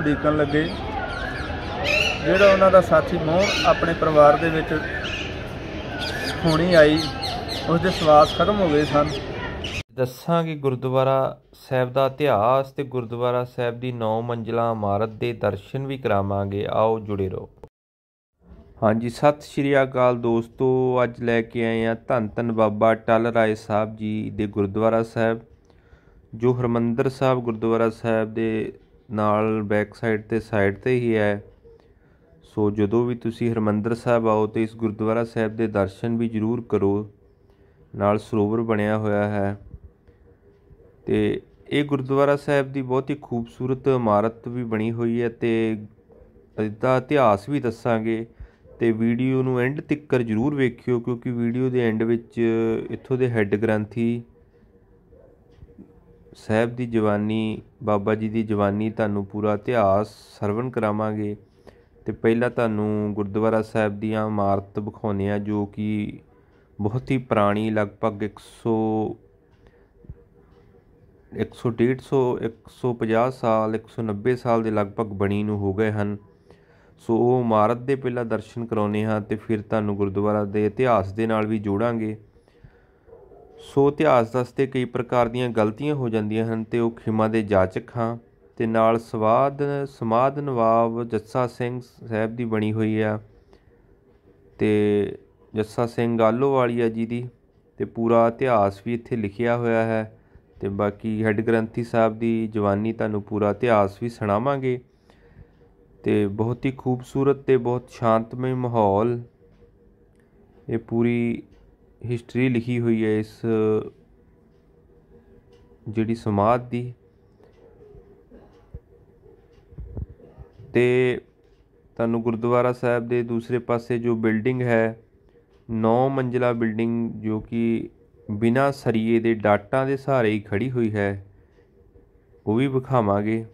उड़ीकन लगे ਜਿਹੜਾ ਉਹਨਾਂ ਦਾ ਸਾਥੀ ਮੋਹਨ ਆਪਣੇ ਪਰਿਵਾਰ ਦੇ ਵਿੱਚ ਹੋਣੀ ਆਈ ਉਸਦੇ ਸਵਾਸ ਖਤਮ ਹੋ ਗਏ ਸਨ। ਦੱਸਾਂਗੇ ਗੁਰਦੁਆਰਾ ਸਾਹਿਬ ਦਾ ਇਤਿਹਾਸ ਤੇ ਗੁਰਦੁਆਰਾ ਸਾਹਿਬ ਦੀ 9 ਮੰਜ਼ਿਲਾ ਇਮਾਰਤ ਦੇ ਦਰਸ਼ਨ ਵੀ ਕਰਾਵਾਂਗੇ। ਆਓ ਜੁੜੇ ਰਹੋ। ਹਾਂਜੀ, ਸਤਿ ਸ਼੍ਰੀ ਅਕਾਲ ਦੋਸਤੋ। ਅੱਜ ਲੈ ਕੇ ਆਏ ਹਾਂ ਧੰਨ ਧੰਨ ਬਾਬਾ ਟਲ ਰਾਏ ਸਾਹਿਬ ਜੀ ਦੇ ਗੁਰਦੁਆਰਾ ਸਾਹਿਬ, ਜੋ ਹਰਿਮੰਦਰ ਸਾਹਿਬ ਗੁਰਦੁਆਰਾ ਸਾਹਿਬ ਦੇ ਨਾਲ ਬੈਕ ਸਾਈਡ ਤੇ ਹੀ ਹੈ। ਸੋ ਜਦੋਂ ਵੀ ਤੁਸੀਂ ਹਰਿਮੰਦਰ ਸਾਹਿਬ ਆਓ ਤਾਂ ਇਸ ਗੁਰਦੁਆਰਾ ਸਾਹਿਬ ਦੇ ਦਰਸ਼ਨ ਵੀ ਜ਼ਰੂਰ ਕਰੋ। ਨਾਲ ਸਰੋਵਰ ਬਣਿਆ ਹੋਇਆ ਹੈ ਅਤੇ ਇਹ ਗੁਰਦੁਆਰਾ ਸਾਹਿਬ ਦੀ ਬਹੁਤ ਹੀ ਖੂਬਸੂਰਤ ਇਮਾਰਤ ਵੀ ਬਣੀ ਹੋਈ ਹੈ ਅਤੇ ਇਸਦਾ ਇਤਿਹਾਸ ਵੀ ਦੱਸਾਂਗੇ। ਅਤੇ ਵੀਡੀਓ ਨੂੰ ਐਂਡ ਤੱਕ ਜ਼ਰੂਰ ਵੇਖਿਓ, ਕਿਉਂਕਿ ਵੀਡੀਓ ਦੇ ਐਂਡ ਵਿੱਚ ਇੱਥੋਂ ਦੇ ਹੈੱਡ ਗ੍ਰੰਥੀ ਸਾਹਿਬ ਦੀ ਜਵਾਨੀ, ਬਾਬਾ ਜੀ ਦੀ ਜਵਾਨੀ, ਤੁਹਾਨੂੰ ਪੂਰਾ ਇਤਿਹਾਸ ਸਰਵਣ ਕਰਾਵਾਂਗੇ। ਅਤੇ ਪਹਿਲਾਂ ਤੁਹਾਨੂੰ ਗੁਰਦੁਆਰਾ ਸਾਹਿਬ ਦੀਆਂ ਇਮਾਰਤ ਵਿਖਾਉਂਦੇ ਹਾਂ, ਜੋ ਕਿ ਬਹੁਤ ਹੀ ਪੁਰਾਣੀ, ਲਗਭਗ 150 ਸਾਲ 190 ਸਾਲ ਦੇ ਲਗਭਗ ਬਣੀ ਨੂੰ ਹੋ ਗਏ ਹਨ। ਸੋ ਉਹ ਇਮਾਰਤ ਦੇ ਪਹਿਲਾਂ ਦਰਸ਼ਨ ਕਰਾਉਂਦੇ ਹਾਂ ਅਤੇ ਫਿਰ ਤੁਹਾਨੂੰ ਗੁਰਦੁਆਰਾ ਦੇ ਇਤਿਹਾਸ ਦੇ ਨਾਲ ਵੀ ਜੋੜਾਂਗੇ। ਸੋ ਇਤਿਹਾਸ ਦੱਸਦੇ ਕਈ ਪ੍ਰਕਾਰ ਦੀਆਂ ਗਲਤੀਆਂ ਹੋ ਜਾਂਦੀਆਂ ਹਨ ਅਤੇ ਉਹ ਖਿਮਾ ਦੇ ਜਾਚਕ ਹਾਂ। ਅਤੇ ਨਾਲ ਸਮਾਧ ਨਵਾਬ ਜੱਸਾ ਸਿੰਘ ਸਾਹਿਬ ਦੀ ਬਣੀ ਹੋਈ ਆ ਅਤੇ ਜੱਸਾ ਸਿੰਘ ਆਹਲੋਵਾਲੀਆ ਜੀ ਦੀ, ਅਤੇ ਪੂਰਾ ਇਤਿਹਾਸ ਵੀ ਇੱਥੇ ਲਿਖਿਆ ਹੋਇਆ ਹੈ। ਅਤੇ ਬਾਕੀ ਹੈੱਡ ਗ੍ਰੰਥੀ ਸਾਹਿਬ ਦੀ ਜਵਾਨੀ ਤੁਹਾਨੂੰ ਪੂਰਾ ਇਤਿਹਾਸ ਵੀ ਸੁਣਾਵਾਂਗੇ। ਅਤੇ ਬਹੁਤ ਹੀ ਖੂਬਸੂਰਤ ਅਤੇ ਬਹੁਤ ਸ਼ਾਂਤਮਈ ਮਾਹੌਲ, ਇਹ ਪੂਰੀ ਹਿਸਟਰੀ ਲਿਖੀ ਹੋਈ ਹੈ ਇਸ ਜਿਹੜੀ ਸਮਾਧ ਦੀ। ਅਤੇ ਤੁਹਾਨੂੰ ਗੁਰਦੁਆਰਾ ਸਾਹਿਬ ਦੇ ਦੂਸਰੇ ਪਾਸੇ ਜੋ ਬਿਲਡਿੰਗ ਹੈ, 9 ਮੰਜ਼ਿਲਾ ਬਿਲਡਿੰਗ, ਜੋ ਕਿ ਬਿਨਾਂ ਸਰੀਏ ਦੇ ਡਾਟਾਂ ਦੇ ਸਹਾਰੇ ਹੀ ਖੜ੍ਹੀ ਹੋਈ ਹੈ, ਉਹ ਵੀ ਵਿਖਾਵਾਂਗੇ।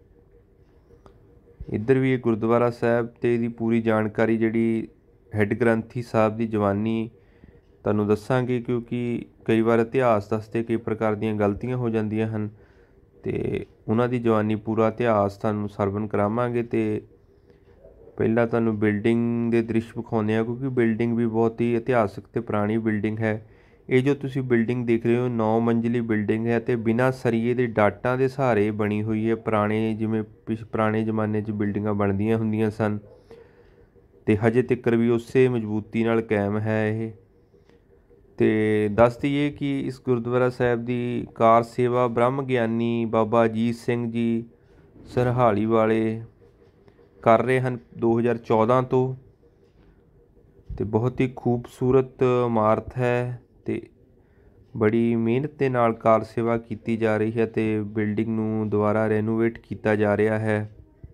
ਇੱਧਰ ਵੀ ਇਹ ਗੁਰਦੁਆਰਾ ਸਾਹਿਬ ਅਤੇ ਇਹਦੀ ਪੂਰੀ ਜਾਣਕਾਰੀ ਜਿਹੜੀ ਹੈੱਡ ਗ੍ਰੰਥੀ ਸਾਹਿਬ ਦੀ ਜਵਾਨੀ ਤੁਹਾਨੂੰ ਦੱਸਾਂਗੇ, ਕਿਉਂਕਿ ਕਈ ਵਾਰ ਇਤਿਹਾਸ ਦੱਸਦੇ ਕਈ ਪ੍ਰਕਾਰ ਦੀਆਂ ਗਲਤੀਆਂ ਹੋ ਜਾਂਦੀਆਂ ਹਨ ਅਤੇ ਉਹਨਾਂ ਦੀ ਜਵਾਨੀ ਪੂਰਾ ਇਤਿਹਾਸ ਤੁਹਾਨੂੰ ਸਰਵਣ ਕਰਾਵਾਂਗੇ। ਅਤੇ ਪਹਿਲਾਂ ਤੁਹਾਨੂੰ ਬਿਲਡਿੰਗ ਦੇ ਦ੍ਰਿਸ਼ ਵਿਖਾਉਂਦੇ ਹਾਂ, ਕਿਉਂਕਿ ਬਿਲਡਿੰਗ ਵੀ ਬਹੁਤ ਹੀ ਇਤਿਹਾਸਕ ਅਤੇ ਪੁਰਾਣੀ ਬਿਲਡਿੰਗ ਹੈ। ਇਹ ਜੋ ਤੁਸੀਂ ਬਿਲਡਿੰਗ ਦੇਖ ਰਹੇ ਹੋ 9 ਮੰਜ਼ਿਲੀ ਬਿਲਡਿੰਗ ਹੈ ਅਤੇ ਬਿਨਾਂ ਸਰੀਏ ਦੇ ਡਾਟਾਂ ਦੇ ਸਹਾਰੇ ਬਣੀ ਹੋਈ ਹੈ। ਜਿਵੇਂ ਪੁਰਾਣੇ ਜ਼ਮਾਨੇ 'ਚ ਬਿਲਡਿੰਗਾਂ ਬਣਦੀਆਂ ਹੁੰਦੀਆਂ ਸਨ ਅਤੇ ਹਜੇ ਤੱਕ ਵੀ ਉਸੇ ਮਜ਼ਬੂਤੀ ਨਾਲ ਕਾਇਮ ਹੈ ਇਹ। ਅਤੇ ਦੱਸ ਦਈਏ ਕਿ ਇਸ ਗੁਰਦੁਆਰਾ ਸਾਹਿਬ ਦੀ ਕਾਰ ਸੇਵਾ ਬ੍ਰਹਮ ਗਿਆਨੀ ਬਾਬਾ ਅਜੀਤ ਸਿੰਘ ਜੀ ਸਰਹਾਲੀ ਵਾਲੇ ਕਰ ਰਹੇ ਹਨ 2014 ਤੋਂ। ਅਤੇ ਬਹੁਤ ਹੀ ਖੂਬਸੂਰਤ ਇਮਾਰਤ ਹੈ ਅਤੇ ਬੜੀ ਮਿਹਨਤ ਦੇ ਨਾਲ ਕਾਰ ਸੇਵਾ ਕੀਤੀ ਜਾ ਰਹੀ ਹੈ ਅਤੇ ਬਿਲਡਿੰਗ ਨੂੰ ਦੁਬਾਰਾ ਰੈਨੋਵੇਟ ਕੀਤਾ ਜਾ ਰਿਹਾ ਹੈ।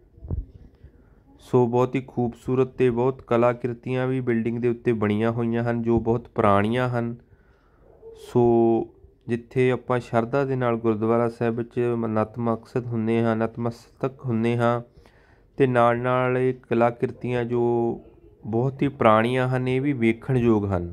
ਸੋ ਬਹੁਤ ਹੀ ਖੂਬਸੂਰਤ ਅਤੇ ਬਹੁਤ ਕਲਾਕ੍ਰਿਤੀਆਂ ਵੀ ਬਿਲਡਿੰਗ ਦੇ ਉੱਤੇ ਬਣੀਆਂ ਹੋਈਆਂ ਹਨ, ਜੋ ਬਹੁਤ ਪੁਰਾਣੀਆਂ ਹਨ। ਸੋ ਜਿੱਥੇ ਆਪਾਂ ਸ਼ਰਧਾ ਦੇ ਨਾਲ ਗੁਰਦੁਆਰਾ ਸਾਹਿਬ ਵਿੱਚ ਨਤਮਸਤਕ ਹੁੰਦੇ ਹਾਂ ਅਤੇ ਨਾਲ ਇਹ ਕਲਾਕ੍ਰਿਤੀਆਂ ਜੋ ਬਹੁਤ ਹੀ ਪੁਰਾਣੀਆਂ ਹਨ, ਇਹ ਵੀ ਵੇਖਣਯੋਗ ਹਨ।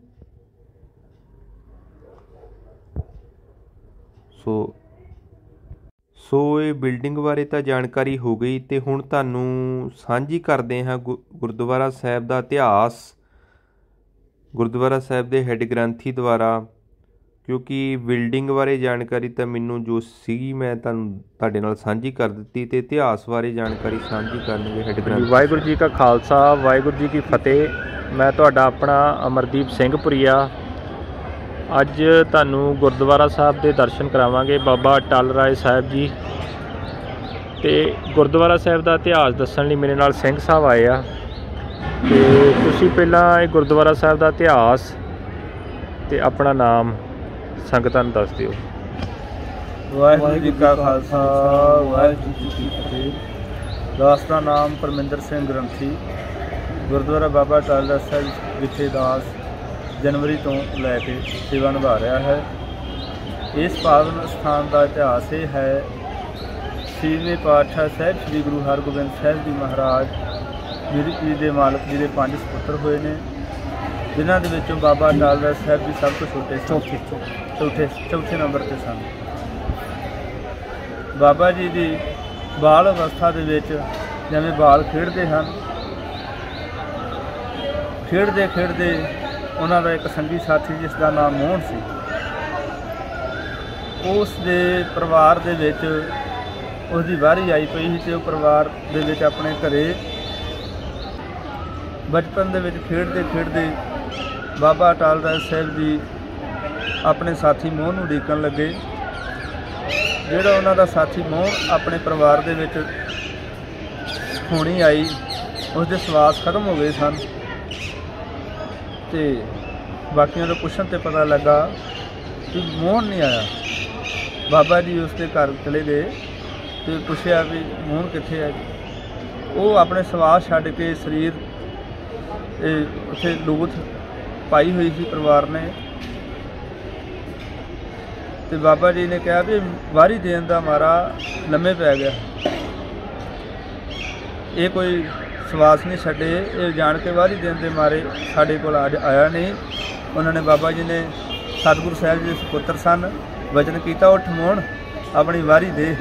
ਸੋ ਇਹ ਬਿਲਡਿੰਗ ਬਾਰੇ ਤਾਂ ਜਾਣਕਾਰੀ ਹੋ ਗਈ ਅਤੇ ਹੁਣ ਤੁਹਾਨੂੰ ਸਾਂਝੀ ਕਰਦੇ ਹਾਂ ਗੁਰਦੁਆਰਾ ਸਾਹਿਬ ਦਾ ਇਤਿਹਾਸ ਗੁਰਦੁਆਰਾ ਸਾਹਿਬ ਦੇ ਹੈੱਡ ਗ੍ਰੰਥੀ ਦੁਆਰਾ, ਕਿਉਂਕਿ ਬਿਲਡਿੰਗ ਬਾਰੇ ਜਾਣਕਾਰੀ ਤਾਂ ਮੈਨੂੰ ਜੋ ਸੀਗੀ ਮੈਂ ਤੁਹਾਡੇ ਨਾਲ ਸਾਂਝੀ ਕਰ ਦਿੱਤੀ, ਅਤੇ ਇਤਿਹਾਸ ਬਾਰੇ ਜਾਣਕਾਰੀ ਸਾਂਝੀ ਕਰਨਗੇ ਹੈੱਡ ਗ੍ਰੰਥੀ। ਵਾਹਿਗੁਰੂ ਜੀ ਕਾ ਖਾਲਸਾ, ਵਾਹਿਗੁਰੂ ਜੀ ਕੀ ਫਤਿਹ। ਮੈਂ ਤੁਹਾਡਾ ਆਪਣਾ ਅਮਰਦੀਪ ਸਿੰਘ ਪੁਰੀਆ। ਅੱਜ ਤੁਹਾਨੂੰ ਗੁਰਦੁਆਰਾ ਸਾਹਿਬ ਦੇ ਦਰਸ਼ਨ ਕਰਾਵਾਂਗੇ, ਬਾਬਾ ਟਲ ਰਾਏ ਸਾਹਿਬ ਜੀ। ਅਤੇ ਗੁਰਦੁਆਰਾ ਸਾਹਿਬ ਦਾ ਇਤਿਹਾਸ ਦੱਸਣ ਲਈ ਮੇਰੇ ਨਾਲ ਸਿੰਘ ਸਾਹਿਬ ਆਏ ਆ, ਅਤੇ ਤੁਸੀਂ ਪਹਿਲਾਂ ਇਹ ਗੁਰਦੁਆਰਾ ਸਾਹਿਬ ਦਾ ਇਤਿਹਾਸ ਅਤੇ ਆਪਣਾ ਨਾਮ ਸੰਗਤਾਂ ਨੂੰ ਦੱਸ ਦਿਓ। ਵਾਹਿਗੁਰੂ ਜੀ ਕਾ ਖਾਲਸਾ, ਵਾਹਿਗੁਰੂ ਜੀ ਕੀ ਫਤਿਹ। ਦਾਸ ਦਾ ਨਾਮ ਪਰਮਿੰਦਰ ਸਿੰਘ ਗ੍ਰੰਥੀ, ਗੁਰਦੁਆਰਾ ਬਾਬਾ ਟਲ ਰਾਏ ਸਾਹਿਬ ਵਿਖੇ ਦਾਸ ਜਨਵਰੀ ਤੋਂ ਲੈ ਕੇ ਸੇਵਾ ਨਿਭਾ ਰਿਹਾ ਹੈ। ਇਸ ਪਾਵਨ ਸਥਾਨ ਦਾ ਇਤਿਹਾਸ ਇਹ ਹੈ, 6ਵੇਂ ਪਾਤਸ਼ਾਹ ਸਾਹਿਬ ਸ੍ਰੀ ਗੁਰੂ ਹਰਗੋਬਿੰਦ ਸਾਹਿਬ ਜੀ ਮਹਾਰਾਜ ਮੇਰੀ ਪੀਰ ਦੇ ਮਾਲਕ ਜੀ ਦੇ 5 ਸਪੁੱਤਰ ਹੋਏ ਨੇ, ਜਿਨ੍ਹਾਂ ਦੇ ਵਿੱਚੋਂ ਬਾਬਾ ਟਲ ਰਾਏ ਸਾਹਿਬ ਜੀ ਸਭ ਤੋਂ ਚੌਥੇ ਨੰਬਰ 'ਤੇ ਸਨ। ਬਾਬਾ ਜੀ ਦੀ ਬਾਲ ਅਵਸਥਾ ਦੇ ਵਿੱਚ ਜਿਵੇਂ ਬਾਲ ਖੇਡਦੇ ਹਨ, ਖੇਡਦੇ ਖੇਡਦੇ ਉਹਨਾਂ ਦਾ ਇੱਕ ਸੰਗੀ ਸਾਥੀ ਜਿਸ ਦਾ ਨਾਮ ਮੋਹਨ ਸੀ, ਉਸ ਦੇ ਪਰਿਵਾਰ ਦੇ ਵਿੱਚ ਉਸ ਦੀ ਵਾਰੀ ਆਈ ਪਈ ਸੀ ਅਤੇ ਉਹ ਪਰਿਵਾਰ ਦੇ ਵਿੱਚ ਆਪਣੇ ਘਰੇ ਬਚਪਨ ਦੇ ਵਿੱਚ ਖੇਡਦੇ ਖੇਡਦੇ ਬਾਬਾ ਅਟਲ ਰਾਏ ਸਾਹਿਬ ਜੀ ਆਪਣੇ ਸਾਥੀ ਮੋਹਨ ਨੂੰ ਉਡੀਕਣ ਲੱਗੇ। ਜਿਹੜਾ ਉਹਨਾਂ ਦਾ ਸਾਥੀ ਮੋਹਨ ਆਪਣੇ ਪਰਿਵਾਰ ਦੇ ਵਿੱਚ ਹੋਣੀ ਆਈ, ਉਸ ਦੇ ਸਵਾਸ ਖਤਮ ਹੋ ਗਏ ਸਨ ਅਤੇ ਬਾਕੀਆਂ ਤੋਂ ਪੁੱਛਣ 'ਤੇ ਪਤਾ ਲੱਗਾ ਕਿ ਮੋਹਨ ਨਹੀਂ ਆਇਆ। ਬਾਬਾ ਜੀ ਉਸ ਦੇ ਘਰ ਚਲੇ ਗਏ ਅਤੇ ਪੁੱਛਿਆ ਵੀ ਮੋਹਨ ਕਿੱਥੇ ਹੈ। ਉਹ ਆਪਣੇ ਸਵਾਸ ਛੱਡ ਕੇ ਸਰੀਰ ਉੱਥੇ ਲੂਥ ਪਾਈ ਹੋਈ ਸੀ ਪਰਿਵਾਰ ਨੇ, ਅਤੇ ਬਾਬਾ ਜੀ ਨੇ ਕਿਹਾ ਵੀ ਵਾਰੀ ਦੇਣ ਦਾ ਮਾਰਾ ਲੰਮੇ ਪੈ ਗਿਆ, ਇਹ ਕੋਈ ਸਵਾਸ ਨਹੀਂ ਛੱਡੇ, ਇਹ ਜਾਣ ਕੇ ਵਾਰੀ ਦੇਣ ਦੇ ਮਾਰੇ ਸਾਡੇ ਕੋਲ ਅੱਜ ਆਇਆ ਨਹੀਂ। ਉਹਨਾਂ ਨੇ ਬਾਬਾ ਜੀ ਨੇ ਸਤਿਗੁਰੂ ਸਾਹਿਬ ਜੀ ਦੇ ਸੁਪੁੱਤਰ ਸਨ, ਵਚਨ ਕੀਤਾ ਉੱਠ ਮੋਹਨ ਆਪਣੀ ਵਾਰੀ ਦੇ।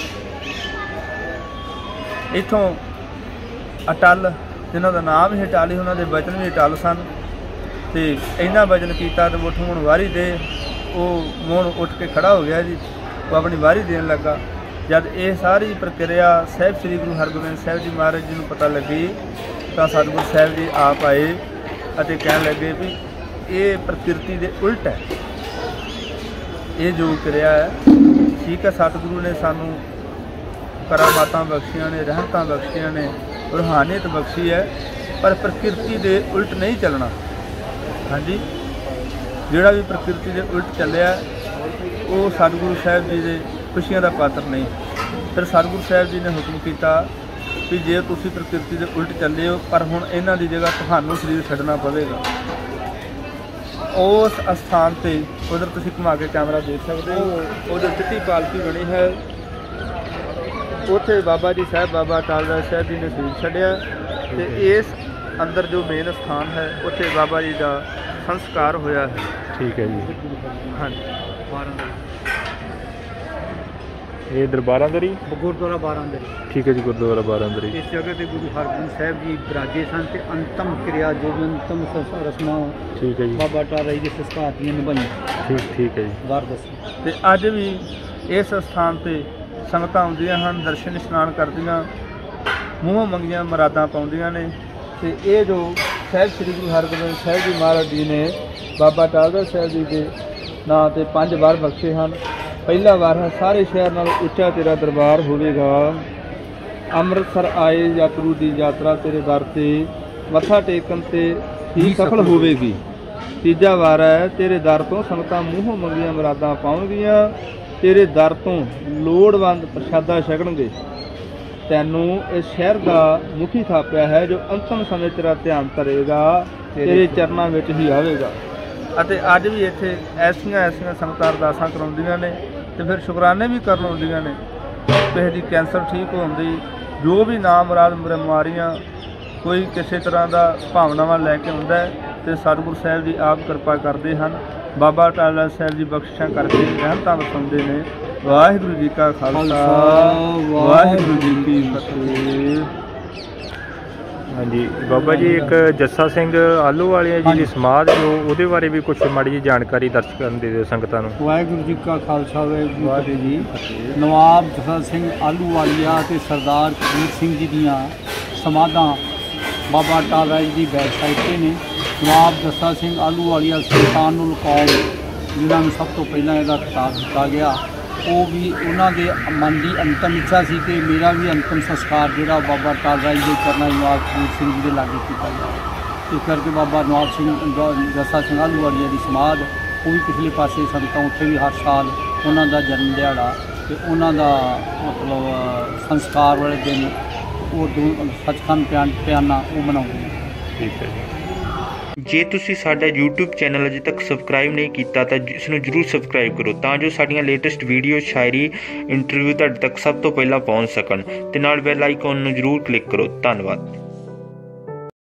ਇੱਥੋਂ ਅਟਲ ਜਿਨ੍ਹਾਂ ਦਾ ਨਾਮ ਹੀ ਅਟਲ ਸੀ, ਉਹਨਾਂ ਦੇ ਵਚਨ ਵੀ ਅਟਲ ਸਨ, ਅਤੇ ਇੰਨਾ ਵਚਨ ਕੀਤਾ ਅਤੇ ਉੱਠ ਮੋਹਨ ਵਾਰੀ ਦੇ। ਉਹ ਮੋਹਨ ਉੱਠ ਕੇ ਖੜ੍ਹਾ ਹੋ ਗਿਆ ਜੀ, ਉਹ ਆਪਣੀ ਵਾਰੀ ਦੇਣ ਲੱਗਾ। ਜਦ ਇਹ ਸਾਰੀ ਪ੍ਰਕਿਰਿਆ ਸਾਹਿਬ ਸ੍ਰੀ ਗੁਰੂ ਹਰਗੋਬਿੰਦ ਸਾਹਿਬ ਜੀ ਮਹਾਰਾਜ ਜੀ ਨੂੰ ਪਤਾ ਲੱਗੀ ਤਾਂ ਸਤਿਗੁਰੂ ਸਾਹਿਬ ਜੀ ਆਪ ਆਏ ਅਤੇ ਕਹਿਣ ਲੱਗੇ ਵੀ ਇਹ ਪ੍ਰਕਿਰਤੀ ਦੇ ਉਲਟ ਹੈ, ਇਹ ਜੋ ਕਿਰਿਆ ਹੈ ਠੀਕ ਹੈ। ਸਤਿਗੁਰੂ ਨੇ ਸਾਨੂੰ ਕਰਾਮਾਤਾਂ ਬਖਸ਼ੀਆਂ ਨੇ, ਰਹਿਮਤਾਂ ਬਖਸ਼ੀਆਂ ਨੇ, ਰੂਹਾਨੀਅਤ ਬਖਸ਼ੀ ਹੈ, ਪਰ ਪ੍ਰਕਿਰਤੀ ਦੇ ਉਲਟ ਨਹੀਂ ਚੱਲਣਾ। ਹਾਂਜੀ, ਜਿਹੜਾ ਵੀ ਪ੍ਰਕਿਰਤੀ ਦੇ ਉਲਟ ਚੱਲਿਆ ਉਹ ਸਤਿਗੁਰੂ ਸਾਹਿਬ ਜੀ ਦੇ ਖੁਸ਼ੀਆਂ ਦਾ ਪਾਤਰ ਨਹੀਂ। ਫਿਰ ਸਤਿਗੁਰੂ ਸਾਹਿਬ ਜੀ ਨੇ ਹੁਕਮ ਕੀਤਾ ਵੀ ਜੇ ਤੁਸੀਂ ਪ੍ਰਕਿਰਤੀ ਦੇ ਉਲਟ ਚੱਲੇ ਹੋ, ਪਰ ਹੁਣ ਇਹਨਾਂ ਦੀ ਜਗ੍ਹਾ ਤੁਹਾਨੂੰ ਸਰੀਰ ਛੱਡਣਾ ਪਵੇਗਾ। ਉਸ ਅਸਥਾਨ 'ਤੇ ਉਧਰ ਤੁਸੀਂ ਘੁਮਾ ਕੇ ਕੈਮਰਾ ਦੇਖ ਸਕਦੇ ਹੋ, ਉਧਰ ਚਿੱਟੀ ਪਾਲਕੀ ਬਣੀ ਹੈ, ਉੱਥੇ ਬਾਬਾ ਜੀ ਸਾਹਿਬ ਬਾਬਾ ਅਟਲ ਰਾਏ ਸਾਹਿਬ ਜੀ ਨੇ ਸਰੀਰ ਛੱਡਿਆ, ਅਤੇ ਇਸ ਅੰਦਰ ਜੋ ਮੇਨ ਸਥਾਨ ਹੈ ਉੱਥੇ ਬਾਬਾ ਜੀ ਦਾ ਸੰਸਕਾਰ ਹੋਇਆ ਹੈ। ਠੀਕ ਹੈ ਜੀ। ਹਾਂਜੀ, ਇਹ ਦਰਬਾਰਾਂਦਰੀ ਗੁਰਦੁਆਰਾ ਬਾਰਾਂਦਰੀ। ਠੀਕ ਹੈ ਜੀ, ਗੁਰਦੁਆਰਾ ਬਾਰਾਂਦਰੀ। ਇਸ ਜਗ੍ਹਾ 'ਤੇ ਗੁਰੂ ਹਰਗੋਬਿੰਦ ਸਾਹਿਬ ਜੀ ਬਿਰਾਜੇ ਸਨ ਅਤੇ ਅੰਤਮ ਕਿਰਿਆ ਜੋ ਵੀ ਅੰਤਮ ਰਸਮਾਂ ਠੀਕ ਹੈ ਜੀ, ਬਾਬਾ ਅਟਲ ਰਾਏ ਦੇ ਸੰਸਕਾਰ ਦੀਆਂ ਨਿਭਾਈਆਂ। ਠੀਕ ਹੈ ਜੀ। ਵਾਰ ਦੱਸੋ। ਅਤੇ ਅੱਜ ਵੀ ਇਸ ਸਥਾਨ 'ਤੇ ਸੰਗਤਾਂ ਆਉਂਦੀਆਂ ਹਨ, ਦਰਸ਼ਨ ਇਸ਼ਨਾਨ ਕਰਦੀਆਂ, ਮੂੰਹੋਂ ਮੰਗੀਆਂ ਮੁਰਾਦਾਂ ਪਾਉਂਦੀਆਂ ਨੇ। ਅਤੇ ਇਹ ਜੋ ਸਾਹਿਬ ਸ੍ਰੀ ਗੁਰੂ ਹਰਗੋਬਿੰਦ ਸਾਹਿਬ ਜੀ ਮਹਾਰਾਜ ਜੀ ਨੇ ਬਾਬਾ ਅਟਲ ਰਾਏ ਸਾਹਿਬ ਜੀ ਦੇ ਨਾਂ 'ਤੇ 5 ਵਾਰ ਬਖਸ਼ੇ ਹਨ। ਪਹਿਲਾ ਵਾਰ ਹੈ ਸਾਰੇ ਸ਼ਹਿਰ ਨਾਲੋਂ ਉੱਚਾ ਤੇਰਾ ਦਰਬਾਰ ਹੋਵੇਗਾ, ਅੰਮ੍ਰਿਤਸਰ ਆਏ ਯਾਤਰੂ ਦੀ ਯਾਤਰਾ ਤੇਰੇ ਦਰ 'ਤੇ ਮੱਥਾ ਟੇਕਣ 'ਤੇ ਹੀ ਸਫਲ ਹੋਵੇਗੀ। ਤੀਜਾ ਵਾਰ ਹੈ ਤੇਰੇ ਦਰ ਤੋਂ ਸੰਗਤਾਂ ਮੂੰਹੋਂ ਮੰਗੀਆਂ ਮੁਰਾਦਾਂ ਪਾਉਣਗੀਆਂ, ਤੇਰੇ ਦਰ ਤੋਂ ਲੋੜਵੰਦ ਪ੍ਰਸ਼ਾਦਾ ਛਕਣਗੇ। ਤੈਨੂੰ ਇਸ ਸ਼ਹਿਰ ਦਾ ਮੁਖੀ ਥਾਪਿਆ ਹੈ ਜੋ ਅੰਤਮ ਸਮੇਂ ਤੇਰਾ ਧਿਆਨ ਧਰੇਗਾ, ਤੇਰੇ ਚਰਨਾਂ ਵਿੱਚ ਹੀ ਆਵੇਗਾ। ਅਤੇ ਅੱਜ ਵੀ ਇੱਥੇ ਐਸੀਆਂ ਸੰਗਤਾਂ ਅਰਦਾਸਾਂ ਕਰਾਉਂਦੀਆਂ ਨੇ ਅਤੇ ਫਿਰ ਸ਼ੁਕਰਾਨੇ ਵੀ ਕਰਨ ਆਉਂਦੀਆਂ ਨੇ। ਕਿਸੇ ਦੀ ਕੈਂਸਰ ਠੀਕ ਹੋਣ ਦੀ, ਜੋ ਵੀ ਨਾ ਮੁਰਾਦ ਬਿਮਾਰੀਆਂ, ਕੋਈ ਕਿਸੇ ਤਰ੍ਹਾਂ ਦਾ ਭਾਵਨਾਵਾਂ ਲੈ ਕੇ ਆਉਂਦਾ ਹੈ ਅਤੇ ਸਤਿਗੁਰੂ ਸਾਹਿਬ ਜੀ ਆਪ ਕਿਰਪਾ ਕਰਦੇ ਹਨ। ਬਾਬਾ ਅਟਲ ਰਾਏ ਸਾਹਿਬ ਜੀ ਬਖਸ਼ਿਸ਼ਾਂ ਕਰਕੇ ਰਹਿਮਤਾਂ ਵਸਾਉਂਦੇ ਨੇ। ਵਾਹਿਗੁਰੂ ਜੀ ਕਾ ਖਾਲਸਾ, ਵਾਹਿਗੁਰੂ ਜੀ ਕੀ ਫਤਿਹ। ਹਾਂਜੀ ਬਾਬਾ ਜੀ, ਇੱਕ ਜੱਸਾ ਸਿੰਘ ਆਹਲੂਵਾਲੀਆ ਜੀ ਦੀ ਸਮਾਧ ਜੋ ਉਹਦੇ ਬਾਰੇ ਵੀ ਕੁਛ ਮਾੜੀ ਜਿਹੀ ਜਾਣਕਾਰੀ ਦਰਸ਼ਕਾਂ ਨੂੰ ਦੇ ਦਿਓ ਸੰਗਤਾਂ ਨੂੰ। ਵਾਹਿਗੁਰੂ ਜੀ ਕਾ ਖਾਲਸਾ, ਵਾਹਿਗੁਰੂ ਜੀ। ਨਵਾਬ ਜੱਸਾ ਸਿੰਘ ਆਹਲੂਵਾਲੀਆ ਅਤੇ ਸਰਦਾਰ ਕਬੀਰ ਸਿੰਘ ਜੀ ਦੀਆਂ ਸਮਾਧਾਂ ਬਾਬਾ ਅਟਲ ਰਾਏ ਜੀ ਦੀ ਬੈਕ ਸਾਈਡ 'ਤੇ ਨੇ। ਨਵਾਬ ਜੱਸਾ ਸਿੰਘ ਆਹਲੂਵਾਲੀਆ ਸੁਲਤਾਨੁਲ ਕੌਮ, ਜਿਹਨਾਂ ਨੂੰ ਸਭ ਤੋਂ ਪਹਿਲਾਂ ਇਹਦਾ ਖਿਤਾਬ ਦਿੱਤਾ ਗਿਆ, ਉਹ ਵੀ ਉਹਨਾਂ ਦੇ ਮਨ ਦੀ ਅੰਤਮ ਇੱਛਾ ਸੀ ਕਿ ਮੇਰਾ ਵੀ ਅੰਤਮ ਸੰਸਕਾਰ ਜਿਹੜਾ ਬਾਬਾ ਅਟਲ ਰਾਏ ਦੇ ਕਰਨਾ ਨਵਾਬ ਕਬੀਰ ਸਿੰਘ ਜੀ ਦੇ ਲਾਗੇ ਕੀਤਾ ਜਾਵੇ। ਇਸ ਕਰਕੇ ਬਾਬਾ ਨਵਾਬ ਸਿੰਘ ਜੱਸਾ ਸਿੰਘ ਆਹਲੂਵਾਲੀਆ ਦੀ ਸਮਾਧ ਉਹ ਵੀ ਪਿਛਲੇ ਪਾਸੇ ਸੰਗਤਾਂ ਉੱਥੇ ਵੀ ਹਰ ਸਾਲ ਉਹਨਾਂ ਦਾ ਜਨਮ ਦਿਹਾੜਾ ਅਤੇ ਉਹਨਾਂ ਦਾ ਮਤਲਬ ਸੰਸਕਾਰ ਵਾਲੇ ਦਿਨ ਉਹ ਸੱਚਖੰਡ ਪਿਆਨਾ ਉਹ ਮਨਾਉਂਦੇ ਨੇ। ਠੀਕ ਹੈ ਜੀ। ਜੇ ਤੁਸੀਂ ਸਾਡਾ YouTube ਚੈਨਲ ਅਜੇ ਤੱਕ ਸਬਸਕ੍ਰਾਈਬ ਨਹੀਂ ਕੀਤਾ ਤਾਂ ਇਸ ਨੂੰ ਜ਼ਰੂਰ ਸਬਸਕ੍ਰਾਈਬ ਕਰੋ ਤਾਂ ਜੋ ਸਾਡੀਆਂ ਲੇਟੈਸਟ ਵੀਡੀਓ, ਸ਼ਾਇਰੀ, ਇੰਟਰਵਿਊ ਤੁਹਾਡੇ ਤੱਕ ਸਭ ਤੋਂ ਪਹਿਲਾਂ ਪਹੁੰਚ ਸਕਣ, ਅਤੇ ਨਾਲ ਬੈਲ ਆਈਕਨ ਨੂੰ ਜ਼ਰੂਰ ਕਲਿੱਕ ਕਰੋ। ਧੰਨਵਾਦ।